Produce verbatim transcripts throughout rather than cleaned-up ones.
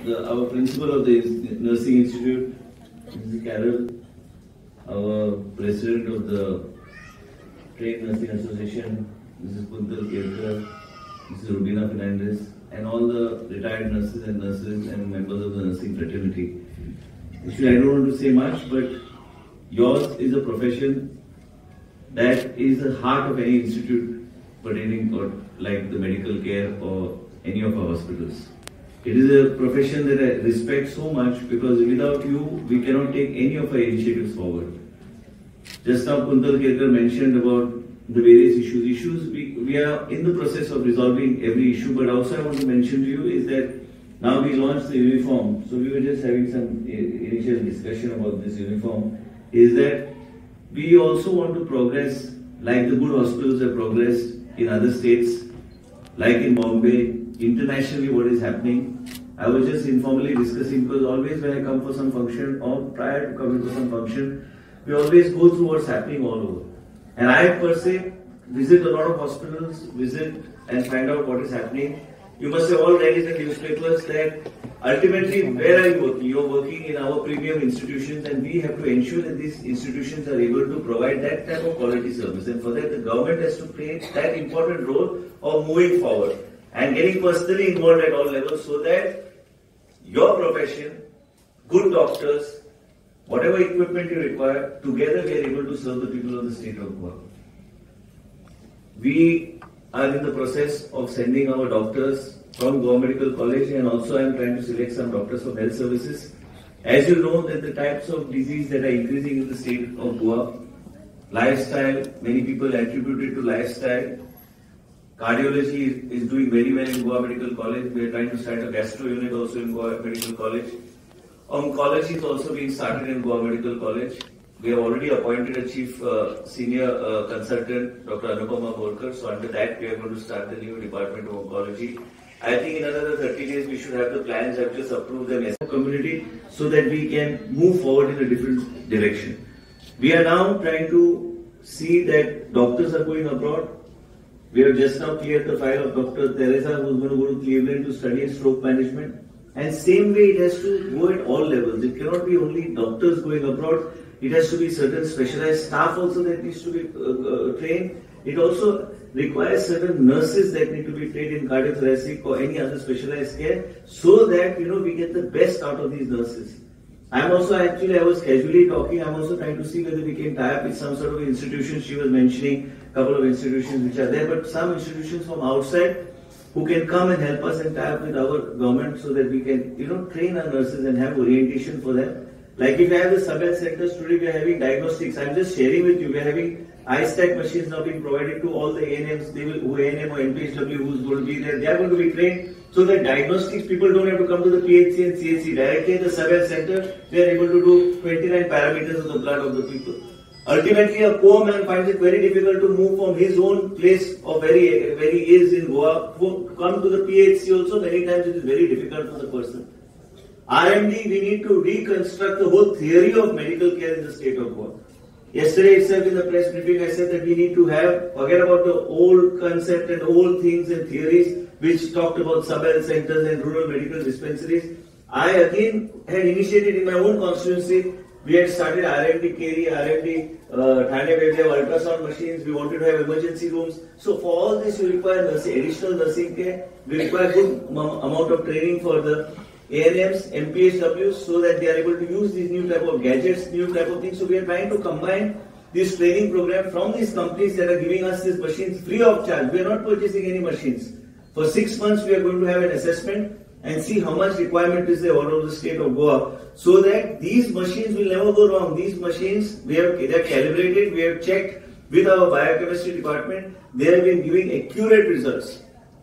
the, our principal of the Nursing Institute, Missus Carol, our president of the Trained Nursing Association, Missus Kuntal Kerkar, Missus Rubina Fernandez, and all the retired nurses and nurses and members of the nursing fraternity. Actually, I don't want to say much, but yours is a profession that is the heart of any institute pertaining to like the medical care or any of our hospitals. It is a profession that I respect so much because without you, we cannot take any of our initiatives forward. Just now Kuntal Kerkar mentioned about the various issues. Issues we, we are in the process of resolving every issue, but also I want to mention to you is that now we launched the uniform. So we were just having some initial discussion about this uniform. Is that we also want to progress like the good hospitals have progressed in other states, like in Bombay, internationally what is happening. I was just informally discussing because always when I come for some function or prior to coming for some function, we always go through what's happening all over. And I per se visit a lot of hospitals, visit and find out what is happening. You must have all read in the newspapers that ultimately where are you working? You are working in our premium institutions and we have to ensure that these institutions are able to provide that type of quality service. And for that the government has to play that important role of moving forward and getting personally involved at all levels so that your profession, good doctors, whatever equipment you require, together we are able to serve the people of the state of Goa. We are in the process of sending our doctors from Goa Medical College and also I am trying to select some doctors from health services. As you know that the types of disease that are increasing in the state of Goa, lifestyle, many people attribute it to lifestyle. Cardiology is doing very well in Goa Medical College. We are trying to start a gastro unit also in Goa Medical College. Oncology is also being started in Goa Medical College. We have already appointed a chief uh, senior uh, consultant, Doctor Anupama Borkar. So under that, we are going to start the new department of oncology. I think in another thirty days, we should have the plans. I've just approved them as a community so that we can move forward in a different direction. We are now trying to see that doctors are going abroad. We have just now cleared the file of Doctor Teresa, who is going to go to Cleveland to study stroke management. And same way, it has to go at all levels. It cannot be only doctors going abroad. It has to be certain specialized staff also that needs to be uh, uh, trained. It also requires certain nurses that need to be trained in cardiothoracic or any other specialized care so that, you know, we get the best out of these nurses. I'm also actually, I was casually talking, I'm also trying to see whether we can tie up with some sort of institutions. She was mentioning a couple of institutions which are there, but some institutions from outside who can come and help us and tie up with our government so that we can, you know, train our nurses and have orientation for them. Like if I have the sub-health centers today, we are having diagnostics. I'm just sharing with you, we are having I-Stack machines now being provided to all the A N Ms, they will, who A N M or N P H W who's going to be there, they are going to be trained so that diagnostics people don't have to come to the P H C and C H C. Directly in the sub-health center, they are able to do twenty-nine parameters of the blood of the people. Ultimately, a poor man finds it very difficult to move from his own place of where he, where he is in Goa to come to the P H C also. Many times it is very difficult for the person. R M D, we need to reconstruct the whole theory of medical care in the state of Goa. Yesterday itself in the press briefing, I said that we need to have, forget about the old concept and old things and theories which talked about sub-health centers and rural medical dispensaries. I again had initiated in my own constituency. We had started R M D Keri, R M D uh, Thane, where we have ultrasound machines. We wanted to have emergency rooms. So for all this, you require nursing, additional nursing care. We require good amount of training for the A N Ms, N P H Ws, so that they are able to use these new type of gadgets, new type of things. So we are trying to combine this training program from these companies that are giving us these machines free of charge. We are not purchasing any machines. For six months, we are going to have an assessment and see how much requirement is there all over the state of Goa, so that these machines will never go wrong. These machines, we have, they are calibrated, we have checked with our biochemistry department, they have been giving accurate results.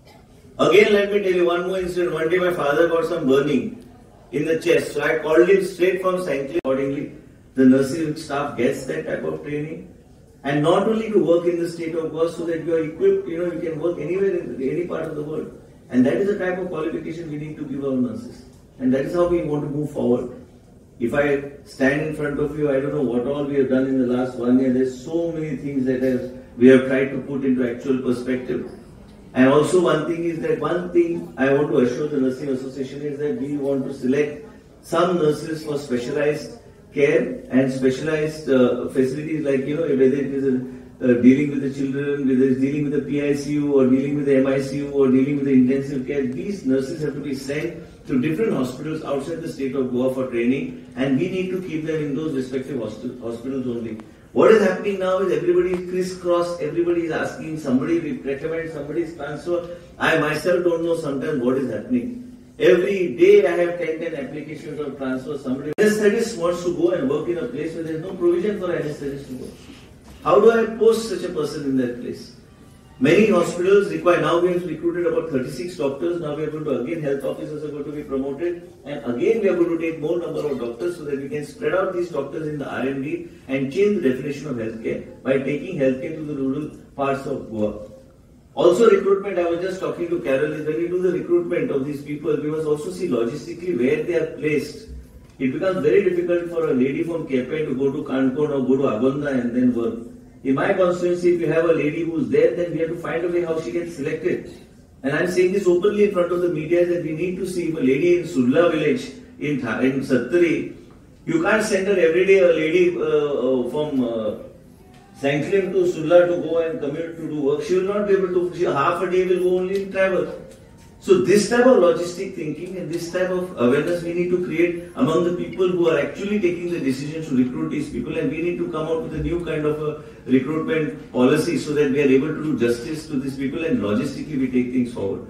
Again, let me tell you one more incident. One day my father got some burning in the chest, so I called him straight from Saint Clair. Accordingly, the nursing staff gets that type of training, and not only to work in the state of Goa, so that you are equipped, you know, you can work anywhere in any part of the world. And that is the type of qualification we need to give our nurses. And that is how we want to move forward. If I stand in front of you, I don't know what all we have done in the last one year. There's so many things that have, we have tried to put into actual perspective. And also one thing is that one thing I want to assure the Nursing Association is that we want to select some nurses for specialized care and specialized uh, facilities, like, you know, whether it is a, uh, dealing with the children, whether it's dealing with the P I C U or dealing with the M I C U or dealing with the intensive care. These nurses have to be sent to different hospitals outside the state of Goa for training, and we need to keep them in those respective hospitals only. What is happening now is everybody is crisscross, everybody is asking, somebody recommend, somebody is transfer. I myself don't know sometimes what is happening. Every day I have ten, ten applications of transfer. Somebody anesthetist wants to go and work in a place where there is no provision for anesthetist to work. How do I post such a person in that place? Many hospitals require, now we have recruited about thirty-six doctors, now we are going to, again, health officers are going to be promoted, and again we are going to take more number of doctors so that we can spread out these doctors in the R and D and change the definition of healthcare by taking healthcare to the rural parts of Goa. Also recruitment, I was just talking to Carol, is when we do the recruitment of these people, we must also see logistically where they are placed. It becomes very difficult for a lady from Kepen to go to Kanpur or go to Agonda and then work. In my constituency, if you have a lady who is there, then we have to find a way how she gets selected. And I am saying this openly in front of the media, that we need to see if a lady in Surla village, in, in Sattari, you can't send her every day, a lady uh, uh, from uh, Sanctum to Surla to go and commute to do work. She will not be able to, she, half a day will go only in travel. So this type of logistic thinking and this type of awareness we need to create among the people who are actually taking the decisions to recruit these people, and we need to come out with a new kind of a recruitment policy so that we are able to do justice to these people and logistically we take things forward.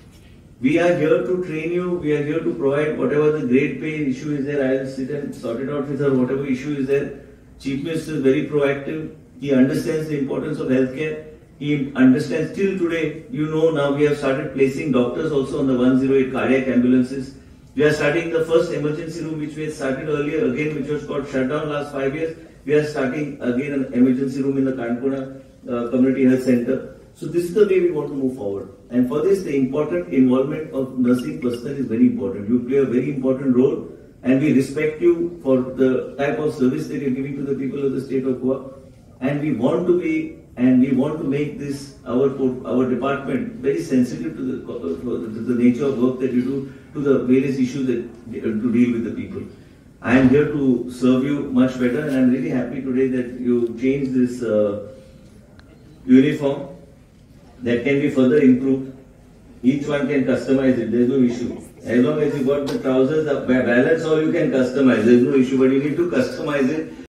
We are here to train you, we are here to provide whatever the grade pay issue is there. I will sit and sort it out with her, whatever issue is there. Chief Minister is very proactive, he understands the importance of healthcare. He understands till today, you know, now we have started placing doctors also on the one oh eight cardiac ambulances. We are starting the first emergency room which we had started earlier, again which was got shut down last five years. We are starting again an emergency room in the Kanpuna uh, Community Health Center. So this is the way we want to move forward. And for this, the important involvement of nursing personnel is very important. You play a very important role, and we respect you for the type of service that you are giving to the people of the state of Goa. And we want to be And we want to make this, our our department, very sensitive to the, to the nature of work that you do, to the various issues that to deal with the people. I am here to serve you much better, and I am really happy today that you changed this uh, uniform that can be further improved. Each one can customize it, there is no issue. As long as you got the trousers, the balance, all you can customize, there is no issue, but you need to customize it.